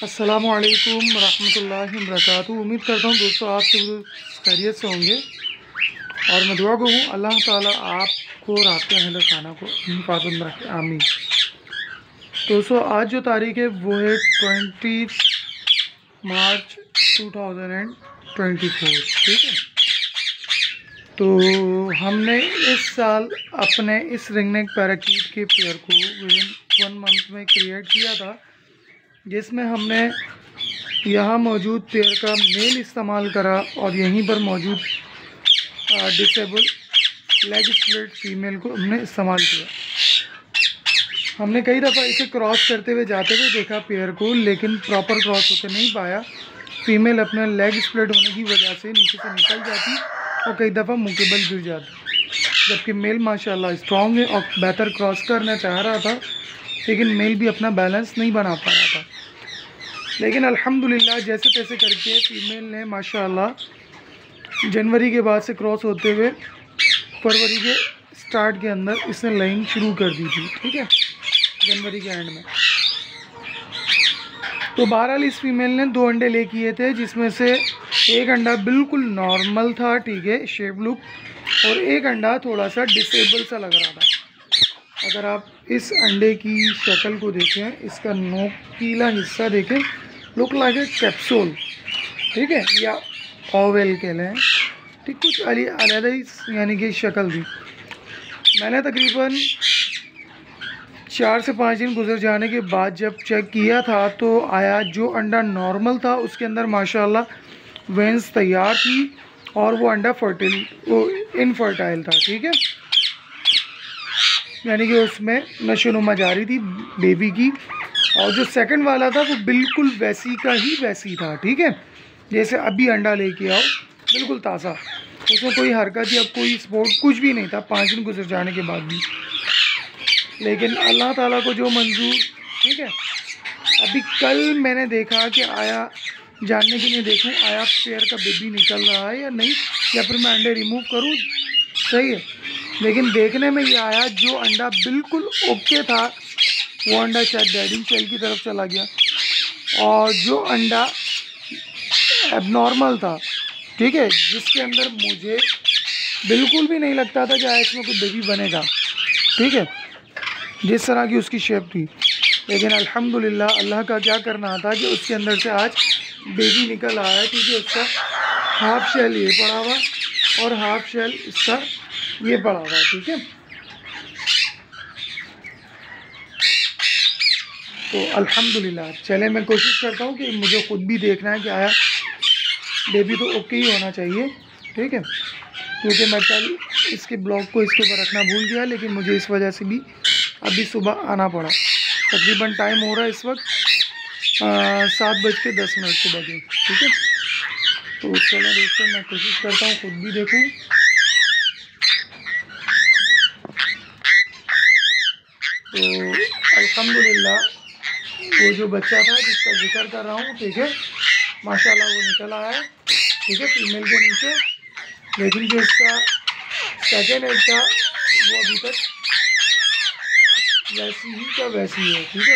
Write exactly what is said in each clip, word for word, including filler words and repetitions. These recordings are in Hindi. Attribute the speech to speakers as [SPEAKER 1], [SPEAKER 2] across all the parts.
[SPEAKER 1] अस्सलामुअलैकुम रहमतुल्लाहि व बरकातुहू। उम्मीद करता हूँ दोस्तों आप सब खैरियत से होंगे और मैं दुआ को हूँ अल्लाह ताला आपको और आपके अहल खाना को हिफाजत में रखे, आमीन। दोस्तों आज जो तारीख है वो है twenty March two thousand twenty four, ठीक है। तो हमने इस साल अपने इस रिंगनेक पैराकीट के पेयर को विद इन वन मंथ में क्रिएट किया था, जिसमें हमने यहाँ मौजूद पेयर का मेल इस्तेमाल करा और यहीं पर मौजूद डिसेबल लेग स्प्लिट फीमेल को हमने इस्तेमाल किया। हमने कई दफ़ा इसे क्रॉस करते हुए जाते हुए देखा पेयर को, लेकिन प्रॉपर क्रॉस होते नहीं पाया। फीमेल अपने लेग स्प्लिट होने की वजह से नीचे से निकल जाती और कई दफ़ा मुकबल गिर जाती, जबकि मेल माशाल्लाह स्ट्रॉन्ग है और बेहतर क्रॉस करना चाह रहा था, लेकिन मेल भी अपना बैलेंस नहीं बना पा रहा था। लेकिन अल्हम्दुलिल्लाह जैसे तैसे करके फ़ीमेल ने माशाल्लाह जनवरी के बाद से क्रॉस होते हुए फरवरी के स्टार्ट के अंदर इसने लाइंग शुरू कर दी थी, ठीक है, जनवरी के एंड में। तो बहरहाल इस फीमेल ने दो अंडे ले किए थे, जिसमें से एक अंडा बिल्कुल नॉर्मल था, ठीक है, शेप लुक, और एक अंडा थोड़ा सा डिसेबल सा लग रहा था। अगर आप इस अंडे की शक्ल को देखें, इसका नोकीला हिस्सा देखें, लुक लाइक ए कैप्सूल, ठीक है, या ओवेल के लें, ठीक, कुछ अलग ही यानी कि शक्ल थी। मैंने तकरीबन चार से पाँच दिन गुजर जाने के बाद जब चेक किया था तो आया जो अंडा नॉर्मल था उसके अंदर माशाल्लाह वेंस तैयार थी और वो अंडा फर्टिल वो इनफर्टाइल था, ठीक है, यानी कि उसमें नशोनुमा जारी थी बेबी की। और जो सेकंड वाला था वो बिल्कुल वैसी का ही वैसी था, ठीक है, जैसे अभी अंडा लेके आओ, बिल्कुल ताज़ा, उसमें कोई हरकत या कोई स्पोर्ट कुछ भी नहीं था पाँच दिन गुजर जाने के बाद भी। लेकिन अल्लाह ताला को जो मंजूर, ठीक है। अभी कल मैंने देखा कि आया जानने के लिए देखूं आया पेयर का बेबी निकल रहा है या नहीं, या फिर मैं अंडे रिमूव करूं, सही है। लेकिन देखने में ये आया जो अंडा बिल्कुल ओके था वो अंडा शायद डैडिंग सेल की तरफ चला गया, और जो अंडा एबनॉर्मल था, ठीक है, जिसके अंदर मुझे बिल्कुल भी नहीं लगता था कि इसमें कोई बेबी बनेगा, ठीक है, जिस तरह की उसकी शेप थी। लेकिन अल्हम्दुलिल्लाह अल्लाह का क्या करना था कि उसके अंदर से आज बेबी निकल आया, ठीक है। उसका हाफ शेल ये पड़ा हुआ और हाफ शेल इसका ये पड़ा हुआ, ठीक है। तो अल्हम्दुलिल्लाह चले, मैं कोशिश करता हूँ कि मुझे ख़ुद भी देखना है कि आया बेबी तो ओके ही होना चाहिए, ठीक है, क्योंकि मैं कल इसके ब्लॉग को इसके ऊपर रखना भूल गया, लेकिन मुझे इस वजह से भी अभी सुबह आना पड़ा। तकरीबन टाइम हो रहा है इस वक्त सात बज के दस मिनट सुबह के, ठीक है। तो चलो दोस्तों मैं कोशिश करता हूँ खुद भी देखूँ। तो अल्हम्दुलिल्लाह वो जो बच्चा था जिसका जिक्र कर रहा हूँ, ठीक है, माशाल्लाह वो निकल आया है, ठीक है, फीमेल के नीचे। लेकिन जो इसका सेकेंड एड था वो अभी तक वैसी ही का वैसी है, ठीक है।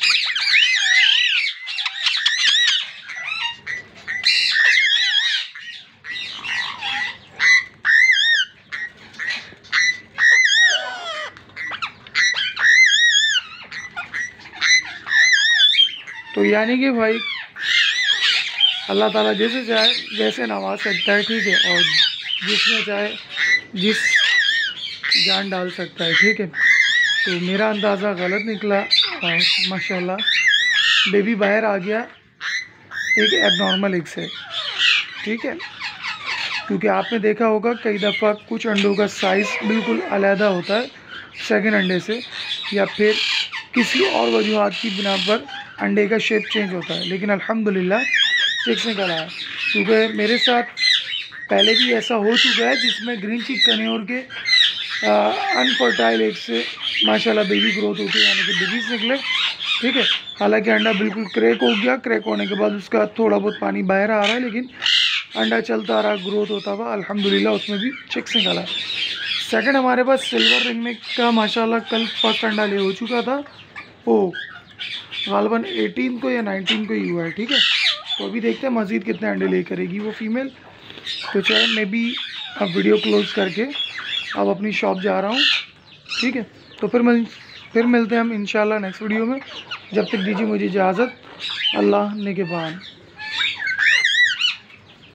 [SPEAKER 1] तो यानी कि भाई अल्लाह ताला जैसे चाहे वैसे नवाज सकता है, ठीक है, और जिसमें चाहे जिस जान डाल सकता है, ठीक है। तो मेरा अंदाज़ा गलत निकला और माशाल्लाह बेबी बाहर आ गया एक एबनॉर्मल एग से, ठीक है, क्योंकि आपने देखा होगा कई दफ़ा कुछ अंडों का साइज़ बिल्कुल अलहदा होता है सेकंड अंडे से, या फिर किसी और वजूहात की बिना पर अंडे का शेप चेंज होता है। लेकिन अल्हम्दुलिल्लाह चिक्स निकल आया, क्योंकि मेरे साथ पहले भी ऐसा हो चुका है जिसमें ग्रीन चिक कन्योर के अनफर्टाइल एग से माशाल्लाह बेबी ग्रोथ होती है, यानी कि बेबीज निकले, ठीक है। हालांकि अंडा बिल्कुल क्रैक हो गया, क्रैक होने के बाद उसका थोड़ा बहुत पानी बाहर आ रहा है, लेकिन अंडा चलता रहा, ग्रोथ होता हुआ, अल्हम्दुलिल्लाह उसमें भी चिक्स निकला। सेकंड हमारे पास सिल्वर रिंगनेक का माशाल्लाह कल फर्स्ट अंडा ले हो चुका था। ओ गालबन एटीन को या नाइनटीन को ही हुआ है, ठीक है। तो अभी देखते हैं मज़ीद कितने अंडे ले करेगी वो फीमेल। तो चलो मैं भी अब वीडियो क्लोज करके अब अपनी शॉप जा रहा हूँ, ठीक है। तो फिर मिल फिर मिलते हैं हम इंशाल्लाह नेक्स्ट वीडियो में। जब तक दीजिए मुझे इजाज़त, अल्लाह निगहबान।